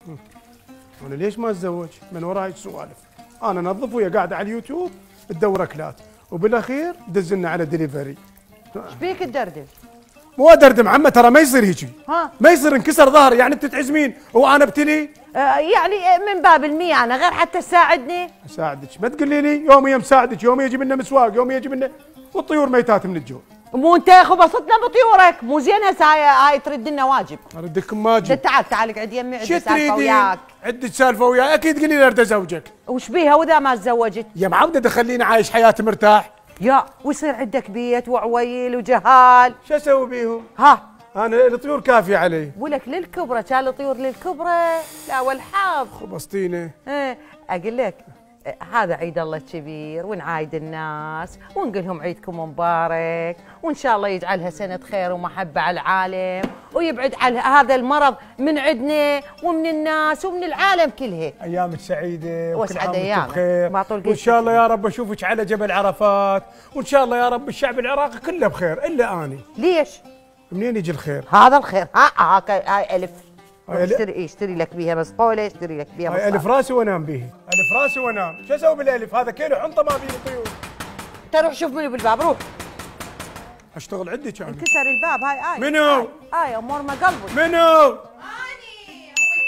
انا ليش ما اتزوج؟ من وراي سوالف. انا انظف وهي قاعده على اليوتيوب تدور اكلات، وبالاخير دزلنا على دليفري. ايش بيك تدردش؟ مو ادردم عمه، ترى ما يصير هيجي. ها؟ ما يصير انكسر ظهري، يعني بتتعزمين وانا ابتلي؟ يعني من باب المية انا غير حتى تساعدني. اساعدك؟ ما تقولي لي يوم يوم مساعدك، يوم يجي منا مسواق، يوم يجي منا والطيور ميتات من الجوع. مو انت يا اخو بسطنا بطيورك، مو زين هسه هاي ترد لنا واجب. اردكم ماجي. تعال اقعد يمي، عندي شو سالفه وياك. عندك سالفه وياي؟ اكيد تقولي لي اريد ازوجك. وش بيها واذا ما تزوجت؟ يا معوده تخليني عايش حياتي مرتاح. يا ويصير عندك بيت وعويل وجهال. شو اسوي بيهم؟ ها؟ انا الطيور كافيه علي. ولك للكبرى، كان الطيور للكبرى لا والحظ. خبصتيني. ايه اقول لك هذا عيد الله الكبير ونعايد الناس ونقول لهم عيدكم مبارك، وان شاء الله يجعلها سنه خير ومحبه على العالم، ويبعد عن هذا المرض من عندنا ومن الناس ومن العالم كلها. ايامك سعيده واسعد ايامك بخير، وان شاء الله يا رب اشوفك على جبل عرفات، وان شاء الله يا رب الشعب العراقي كله بخير الا اني. ليش؟ منين يجي الخير؟ هذا الخير. هاي الف. اشتري لك بيها مسقوله، اشتري لك بيها هاي الف راسي وانام بيه، الف راسي وانام. شو اسوي بالالف؟ هذا كيلو حنطه ما بيه طيور. انت روح شوف منو بالباب، روح. اشتغل عندك انا. انكسر الباب. هاي منو؟ هاي امور ما قلبك. منو؟ اني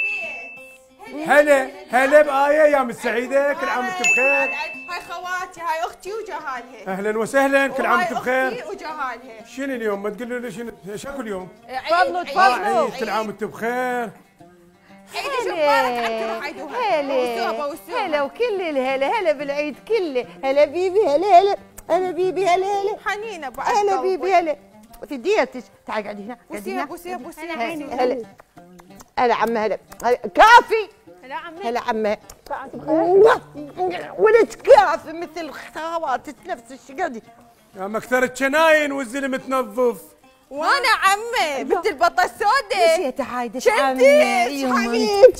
ام البيت. هلا هلا بآية يا مس سعيدة، كل عام وانت بخير. هاي خواتي، هاي اختي وجهالها. اهلا وسهلا، كل عام وانت بخير. اختي وجهالها. شنو اليوم؟ ما تقولوا لي شنو اليوم؟ تفضلوا تفضلوا. عيد، كل عام وانت بخير. عيد مبارك حتى روح عيدوها. هلا وكل الهلا، هلا بالعيد كله. هلا بيبي، هلا هلا هلا بيبي، هلا هلا حنينه بعد. هلا بيبي، هلا تديتش. تعال قعدي هنا، بوسيها بوسيها بوسيها. هلا هلا عمه، هلا كافي. هلا عمي. هلا عمه. ولد كافي مثل خواتك نفس الشقدي. يا مكثر الشناين والزلم تنظف. وانا عمي مثل البطه السوداء. نسيت هايدك شديت حبيبتي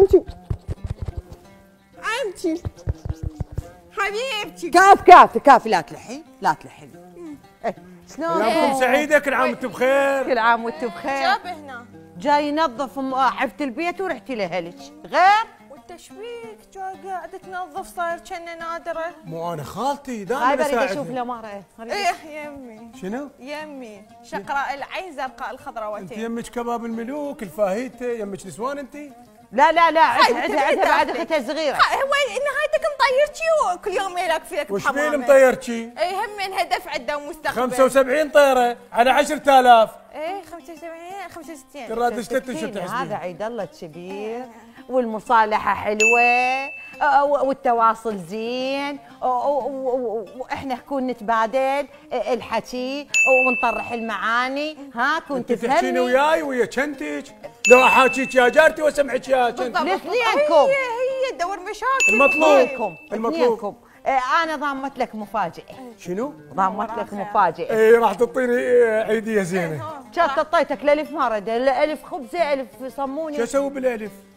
عمتي حبيبتي. كافي لا تلحين لا تلحين. شلون؟ ايامكم سعيدة، كل عام وانتم بخير. كل عام وانتم بخير. جاب هنا جاي ينظف حفت البيت ورحتي لهلك غير. والتشبيك جاي قاعده تنظف صاير كأنه نادره. مو انا خالتي هاي دائما بريد اشوف اساعدها. له مره. ايه يمي. شنو؟ يمي شقراء العين زرقاء انت الخضروتين. يمك كباب الملوك، الفاهيتا، يمك نسوان انت؟ لا عندها بعد اختها صغيره. هو نهايتك مطيرتي وكل يوم يلك فيك وش بين مطيرتي؟ اي هم من هدف عنده مستقبل. 75 طيرة على 10,000. ايه 75 65. ترى دشتت وش تحسبين؟ هذا عيد الله الكبير والمصالحه حلوه والتواصل زين، واحنا نكون نتبادل الحكي ونطرح المعاني. ها كنت انت تحكيني تفهمني وياي ويا شنتك، لو احاكيك يا جارتي واسمعك يا شنتك. الاثنينكم. هي تدور مشاكل. المطلوب اثنينكم. انا ضامت لك مفاجاه. شنو؟ ضامت لك مفاجاه. اي راح تعطيني عيدية زينة. كانت اعطيتك الالف ما رد، الف خبزه الف صموني. شو اسوي بالالف؟